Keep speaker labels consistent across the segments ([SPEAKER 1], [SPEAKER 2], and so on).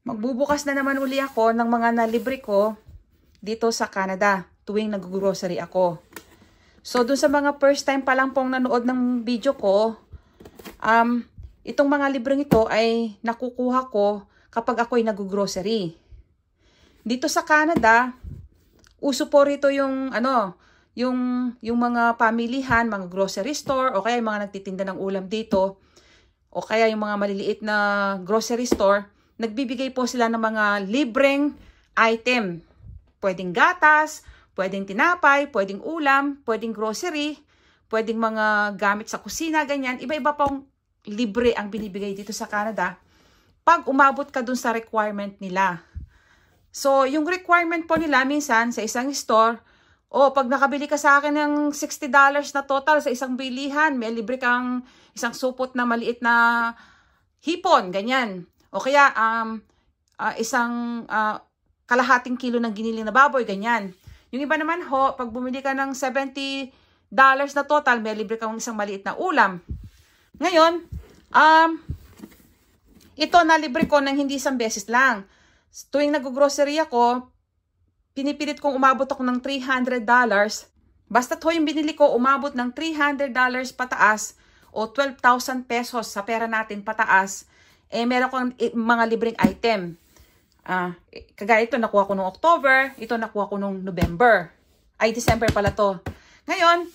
[SPEAKER 1] Magbubukas na naman uli ako ng mga nalibre ko dito sa Canada tuwing nag-grocery ako. So, dun sa mga first time pa lang pong nanood ng video ko, itong mga libreng ito ay nakukuha ko kapag ako'y nag-grocery. Dito sa Canada, uso po rito yung yung mga pamilihan, mga grocery store, o kaya yung mga nagtitinda ng ulam dito, o kaya yung mga maliliit na grocery store, nagbibigay po sila ng mga libreng item. Pwedeng gatas, pwedeng tinapay, pwedeng ulam, pwedeng grocery, pwedeng mga gamit sa kusina, ganyan. Iba-iba pong libre ang binibigay dito sa Canada pag umabot ka dun sa requirement nila. So, yung requirement po nila minsan sa isang store, pag nakabili ka sa akin ng $60 na total sa isang bilihan, may libre kang isang supot na maliit na hipon, ganyan. O kaya isang kalahating kilo ng giniling na baboy, ganyan. Yung iba naman ho, pag bumili ka ng $70 na total, may libre kang isang maliit na ulam. Ngayon, ito na libre ko ng hindi isang beses lang. Tuwing nag-grocery ako, pinipilit kong umabot ako ng $300. Basta't ho yung binili ko, umabot ng $300 pataas o 12,000 pesos sa pera natin pataas, meron kong mga libreng item. Kagaya ito, nakuha ko noong October, ito nakuha ko noong November. Ay, December pala to. Ngayon,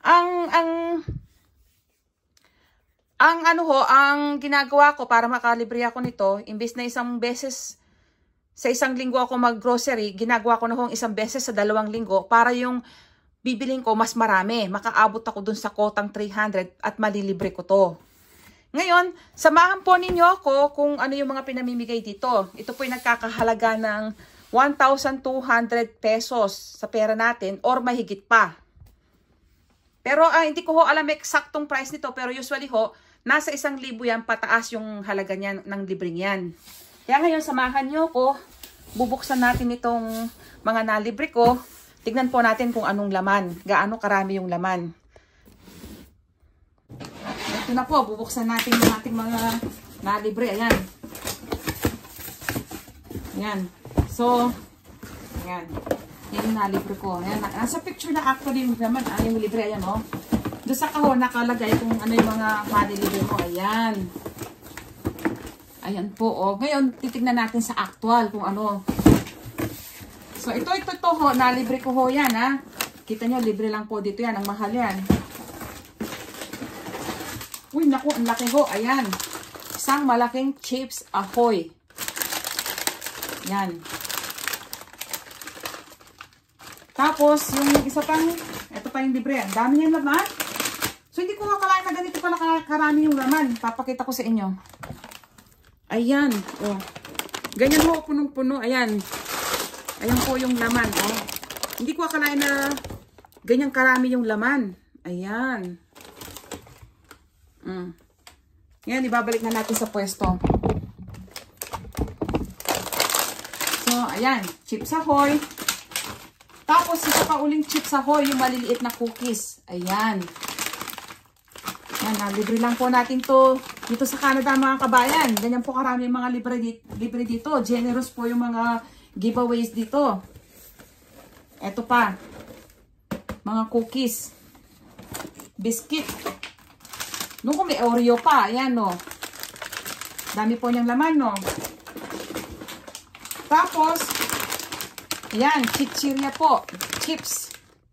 [SPEAKER 1] ang ginagawa ko para makalibre ako nito, imbes na isang beses sa isang linggo ako mag-grocery, ginagawa ko na hong isang beses sa 2 linggo para yung bibiling ko mas marami. Makaabot ako dun sa kotang 300 at malilibre ko to. Ngayon, samahan po ninyo ako kung ano yung mga pinamimigay dito. Ito po yung nagkakahalaga ng 1,200 pesos sa pera natin or mahigit pa. Pero hindi ko ho alam eksaktong price nito, pero usually ho, nasa 1,000 yan pataas yung halaga niyan ng libreng yan. Kaya ngayon, samahan nyo ko. Bubuksan natin itong mga nalibre ko. Tignan po natin kung anong laman. Gaano karami yung laman. Ito na po. Bubuksan natin yung ating mga nalibre. Ayan. Ayan. So, ayan. Yan yung nalibre ko. Ayan. Nasa picture na actually yung laman. Yung libre. Ayan, oh. Doon sa kahon nakalagay kung ano yung mga nalibre mo. Ayan. Ayan po, oh. Ngayon, titignan natin sa actual kung ano. So, ito ho. Nalibre ko ho yan, ha. Kita nyo, libre lang po dito yan. Ang mahal yan. Uy, naku, ang laki ho. Ayan. Isang malaking Chips Ahoy. Yan. Tapos, yung isa pang, ito pa yung libre. Ang dami niyang laman. So, hindi ko akalain na ganito pala karami yung laman. Papakita ko sa inyo. Ayan, oh. Ganyan ho, punong-puno. Ayan. Ayan po yung laman, oh. Hindi ko akalain na ganyan karami yung laman. Ayan. Ayan, ibabalik na natin sa pwesto. So, ayan. Chips Ahoy. Tapos, isa pa uling Chips Ahoy, yung maliliit na cookies. Ayan. Ayan, libre lang po natin to dito sa Canada, mga kabayan. Ganyan po karami mga libre dito. Generous po yung mga giveaways dito. Eto pa. Mga cookies. Biscuit. Nung may Oreo pa. Ayan, no. Dami po niyang laman, no. Tapos, ayan, chichirya po. Chips.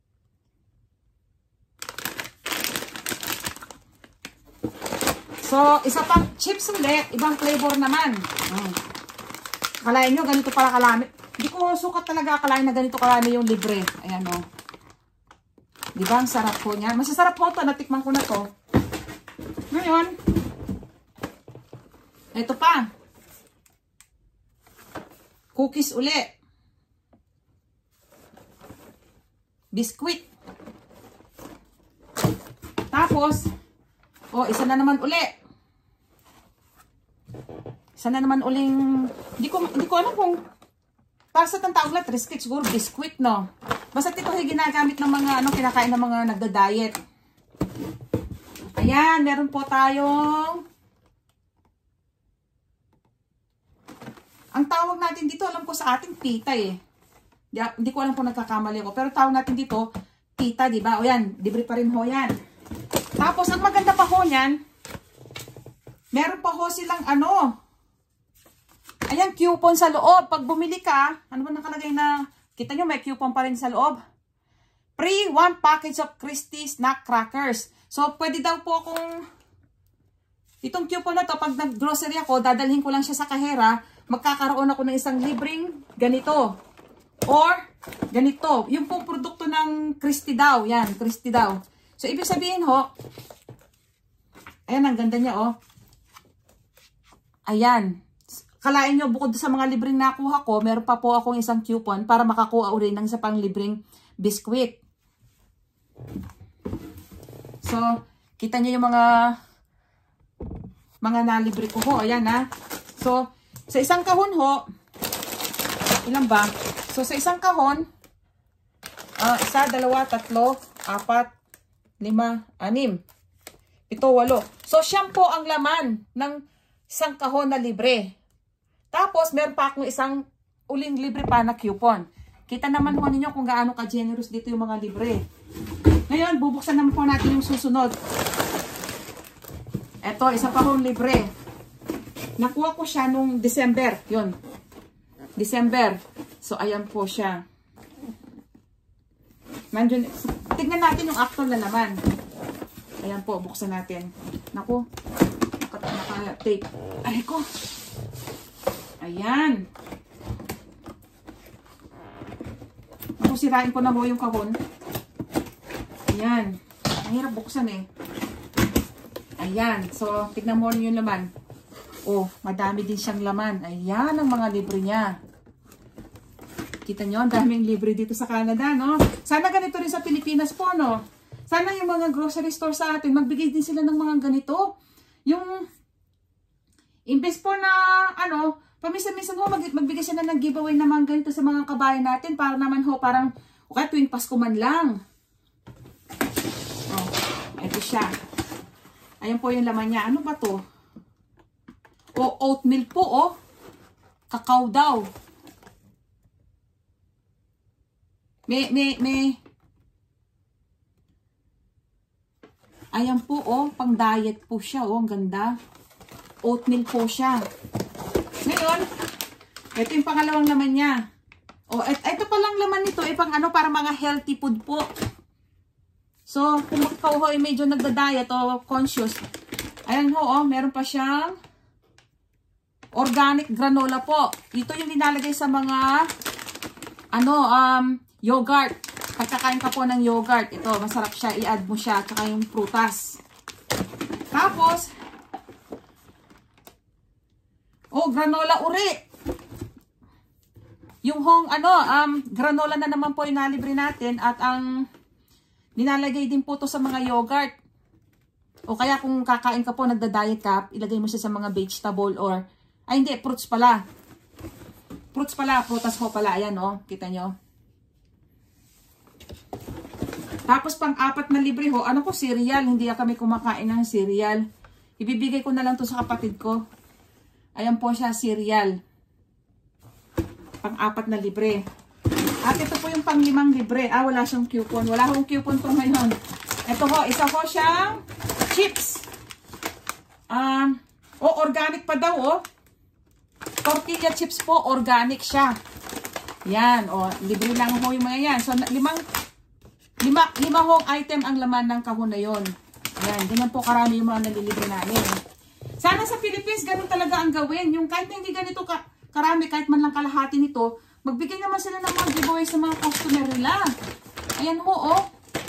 [SPEAKER 1] So, isa pang chips ulit. Ibang flavor naman. Akalain nyo, ganito pala kalami. Hindi ko sukat talaga akalain na ganito kalami yung libre. Ayan, o. Diba? Ang sarap po niya. Masasarap po ito. Natikman ko na to. Ngayon, ito pa. Cookies ulit. Biscuit. Tapos, isa na naman ulit. Isa na naman uling, hindi ko alam kung para sa tawag na biscuit, siguro biscuit, no? Basta ito yung ginagamit ng mga, kinakain ng mga nagda-diet. Ayan, meron po tayong Ang tawag natin dito, alam ko sa atin, pita eh. Hindi ko alam kung nagkakamali ako. Pero tawag natin dito, pita, di ba? O yan, libre pa rin ho yan. Tapos, ang maganda pa ho yan, meron pa ho silang ano, ayan, coupon sa loob. Pag bumili ka, ano ba nakalagay na, kita nyo, may coupon pa rin sa loob. Free 1 package of Crispy Snack Crackers. So, pwede daw po akong, itong coupon na to, pag nag-grocery ako, dadalhin ko lang siya sa kahera, magkakaroon ako ng isang libreng ganito. Or, ganito. Yung pong produkto ng Crispy daw. Yan, Crispy daw. So, ibig sabihin ho, ayan, ang ganda niya, oh. Ayan. Kalain nyo, bukod sa mga libreng nakuha ko, meron pa po akong isang coupon para makakuha ulit ng isa pang libreng biskwit. So, kita nyo yung mga nalibre ko ho. Ayan, ha. So, sa isang kahon ho, ilan ba? So, sa isang kahon, 1, 2, 3, 4, 5, 6, 7, 8. So, siyam po ang laman ng isang kahon na libre. Tapos, meron pa akong isang uling libre pa na coupon. Kita naman po ninyo kung gaano ka-generous dito yung mga libre. Ngayon, bubuksan naman po natin yung susunod. Ito, isa pa hong libre. Nakuha ko siya nung December. Yun. December. So, ayan po siya. Nandiyan, tignan natin yung actual na naman. Ayan po, buksan natin. Naku, naka-tape. Ay ko. Ayan. Naku, sirain ko na ho yung kahon. Ayan. Ang hirap buksan eh. Ayan. So, tignan mo yung laman. Oh, madami din siyang laman. Ayan ang mga libre niya. Kita nyo, ang daming libre dito sa Canada, no? Sana ganito rin sa Pilipinas po, no? Sana yung mga grocery store sa atin, magbigay din sila ng mga ganito. Yung, imbes po na, ano, paminsan-minsan ho, magbigay sila ng giveaway na mga ganito sa mga kabayan natin, para naman ho, parang, okay, tuwing Pasko man lang. Oh, ito siya. Ayan po yung laman niya. Ano ba to? O, oatmeal po, oh. Kakao daw. Ayan po, oh. Pang diet po siya, oh. Ang ganda. Oatmeal po siya. Ngayon, ito yung pangalawang laman niya. Oh, ito palang laman nito, pang ano, para mga healthy food po. So, kung ikaw ho ay medyo nagda-diet o conscious, ayan ho, oh, meron pa siyang organic granola po. Ito yung nilalagay sa mga ano, yogurt. Pagkakain ka po ng yogurt, ito, masarap siya. I-add mo siya, tsaka yung prutas. Tapos, oh, granola uri. Yung hong, ano, granola na naman po yung nalibre natin. At ang nilalagay din po to sa mga yogurt. O kaya kung kakain ka po, nagda-diet ka, ilagay mo siya sa mga vegetable or, ay hindi, fruits pala. Fruits pala, prutas ho pala. Ayan, oh, kita nyo. Tapos pang-apat na libre ho, ano ko, cereal. Hindi kami kumakain ng cereal. Ibibigay ko na lang to sa kapatid ko. Ayan po siya, cereal. Pang-apat na libre. At ito po yung pang-limang libre. Ah, wala siyang coupon. Wala akong coupon to ngayon. Ito ho, isa ho siyang chips. Organic pa daw, oh. Tortilla chips po, organic siya. Yan, oh, libre lang ho yung mga yan. So, lima hong item ang laman ng kahon na yon. Yan, ganyan po karami yung mga nalilibre namin. Sana sa Philippines, ganun talaga ang gawin. Yung kahit na hindi ganito karami, kahit man lang kalahati nito, magbigay naman sila ng mga giveaway sa mga customer nila. Ayan ho, oh.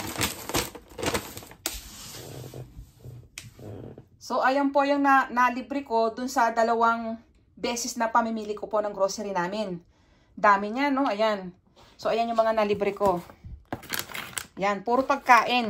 [SPEAKER 1] So, ayan po yung nalibre ko dun sa 2 beses na pamimili ko po ng grocery namin. Dami niya, no? Ayan. So, ayan yung mga nalibre ko. Yan, puro pagkain.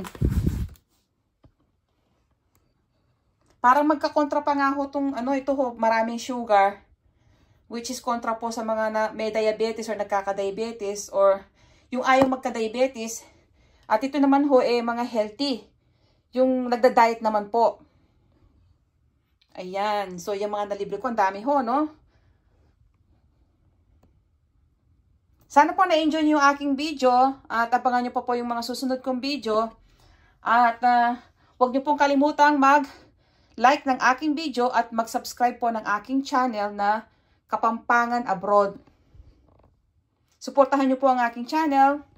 [SPEAKER 1] Parang magkakontra pa nga ho itong, ano, ito ho, maraming sugar. Which is kontra po sa mga may diabetes or nagkaka-diabetes or yung ayaw magka-diabetes. At ito naman ho, mga healthy. Yung nagda-diet naman po. Ayan. So, yung mga nalibre ko, ang dami ho, no? Sana po na-enjoy niyo yung aking video at abangan niyo pa po yung mga susunod kong video. At huwag niyo pong kalimutang mag-like ng aking video at mag-subscribe po ng aking channel na Kapampangan Abroad. Suportahan niyo po ang aking channel.